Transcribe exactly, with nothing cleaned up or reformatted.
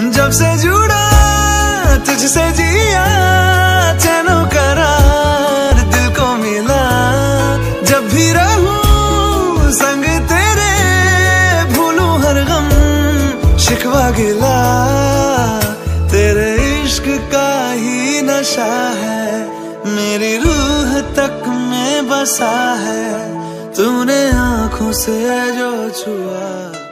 जब से जुड़ा तुझसे जिया, चैनो करार दिल को मिला। जब भी रहूं संग तेरे, भूलूं हर गम शिकवा गिला। तेरे इश्क का ही नशा है, मेरी रूह तक में बसा है। तूने आंखों से जो छुआ